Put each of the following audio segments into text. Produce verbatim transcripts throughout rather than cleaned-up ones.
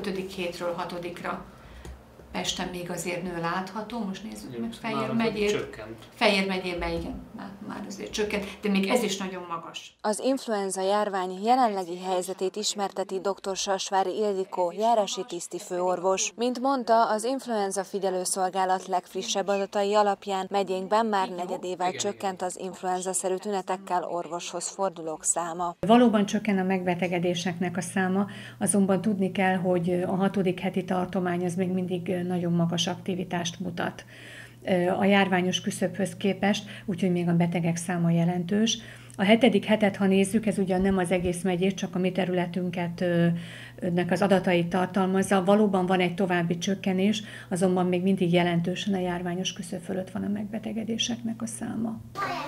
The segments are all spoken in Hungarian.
ötödik hétről hatodikra. Pesten még azért nő látható, most nézzük Jó, meg Fejér már megyét. Csökkent. Fejér megyében igen, már, már azért csökkent, de még ez is nagyon magas. Az influenza járvány jelenlegi helyzetét ismerteti dr. Sasvári Ildikó, járási tisztifőorvos. Mint mondta, az influenza figyelőszolgálat legfrissebb adatai alapján megyénkben már negyedével csökkent az influenza-szerű tünetekkel orvoshoz fordulók száma. Valóban csökken a megbetegedéseknek a száma, azonban tudni kell, hogy a hatodik heti tartomány az még mindig nagyon magas aktivitást mutat a járványos küszöbhöz képest, úgyhogy még a betegek száma jelentős. A hetedik hetet, ha nézzük, ez ugyan nem az egész megyét, csak a mi területünket nek az adatait tartalmazza. Valóban van egy további csökkenés, azonban még mindig jelentősen a járványos küszöb fölött van a megbetegedéseknek a száma.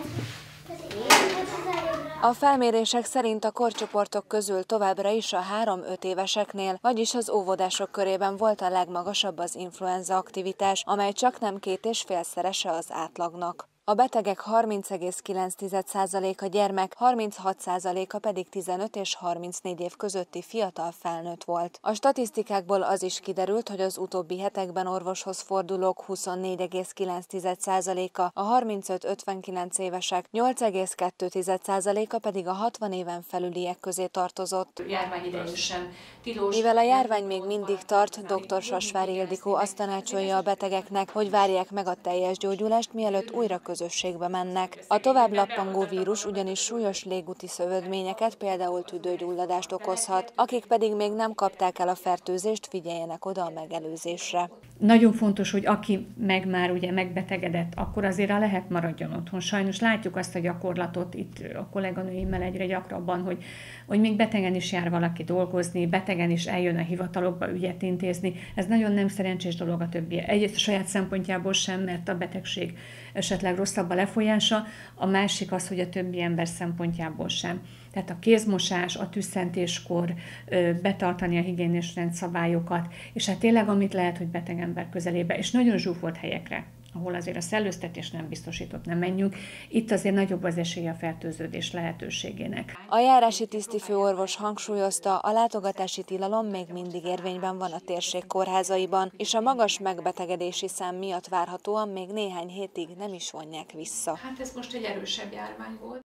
A felmérések szerint a korcsoportok közül továbbra is a három-öt éveseknél, vagyis az óvodások körében volt a legmagasabb az influenza aktivitás, amely csaknem két és félszerese az átlagnak. A betegek harminc egész kilenc százaléka gyermek, harminchat százaléka pedig tizenöt és harmincnégy év közötti fiatal felnőtt volt. A statisztikákból az is kiderült, hogy az utóbbi hetekben orvoshoz fordulók huszonnégy egész kilenc százaléka, a harmincöt-ötvenkilenc évesek, nyolc egész kettő százaléka pedig a hatvan éven felüliek közé tartozott. Járvány idején sem tilos. Mivel a járvány még mindig tart, dr. Sasvári Ildikó azt tanácsolja a betegeknek, hogy várják meg a teljes gyógyulást, mielőtt újra közösségbe mennek. A tovább lappangó vírus ugyanis súlyos légúti szövődményeket, például tüdőgyulladást okozhat, akik pedig még nem kapták el a fertőzést, figyeljenek oda a megelőzésre. Nagyon fontos, hogy aki meg már ugye megbetegedett, akkor azért lehet maradjon otthon. Sajnos látjuk azt a gyakorlatot itt a kolléganőimmel egyre gyakrabban, hogy, hogy még betegen is jár valaki dolgozni, betegen is eljön a hivatalokba ügyet intézni. Ez nagyon nem szerencsés dolog a többi. Egyrészt a saját szempontjából sem, mert a betegség esetleg rosszabb a lefolyása, a másik az, hogy a többi ember szempontjából sem. Tehát a kézmosás, a tüsszentéskor betartani a higiénés rendszabályokat, és hát tényleg amit lehet, hogy beteg ember közelébe, és nagyon zsúfolt helyekre, ahol azért a szellőztetés nem biztosított, nem menjünk, itt azért nagyobb az esély a fertőződés lehetőségének. A járási tisztifőorvos hangsúlyozta, a látogatási tilalom még mindig érvényben van a térség kórházaiban, és a magas megbetegedési szám miatt várhatóan még néhány hétig nem is vonják vissza. Hát ez most egy erősebb járvány volt.